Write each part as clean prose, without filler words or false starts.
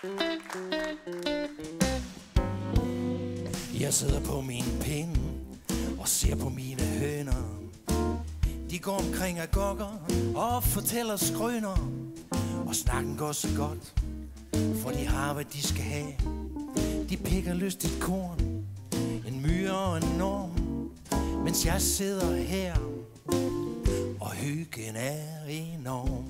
Jeg sidder på min pind og ser på mine høner. De går omkring af gokker og fortæller skrøner. Og snakken går så godt, for de har hvad de skal have. De pikker lystigt korn, en myre og en norm, mens jeg sidder her, og hyggen er enorm.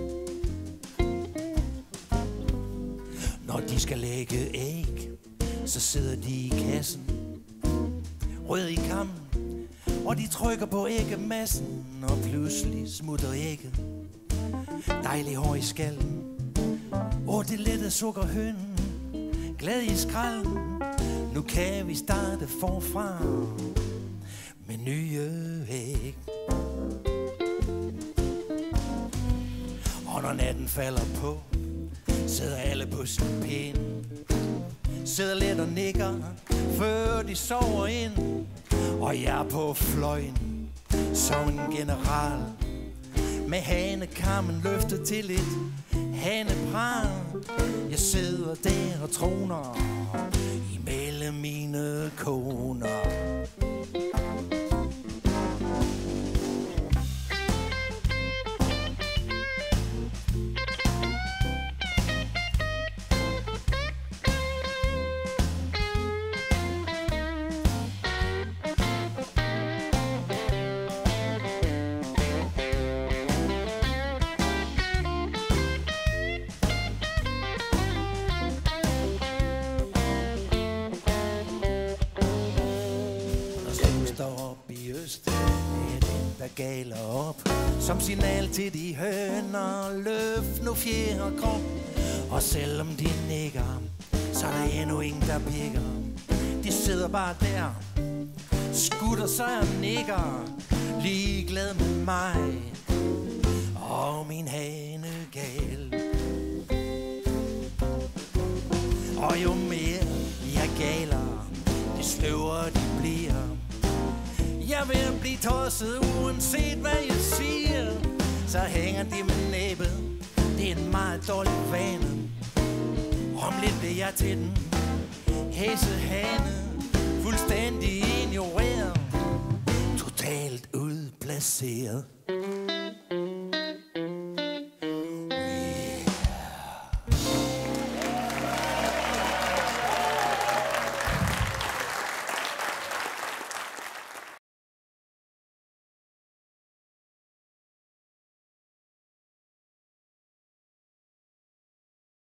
Når de skal lægge æg, så sidder de i kassen, rød i kammen, og de trykker på æggemassen, og pludselig smutter ægget. Dejlig hår i skallen, det lette sukkerhønen, glad i skralden. Nu kan vi starte forfra med nye æg. Og når natten falder på, sidder alle på sin pind, sidder lidt og nikker, før de sover ind. Og jeg er på fløjen som en general, med hanekammen løftet til et hanepral. Jeg sidder der og troner imellem mine koner. Galer op som signal til de høner. Løft nu fjerde krop, og selvom de nikker, så er der endnu ingen der pikker. De sidder bare der, skutter sig og nikker, ligeglad med mig og min hanegal. Og jo mere jeg galer, det sløver de bliver. Jeg vil blive tosset, uanset hvad jeg siger. Så hænger de med næbet, det er en meget dårlig vane. Om lidt bliver jeg til den hæsehane, fuldstændig ignoreret, totalt udplaceret.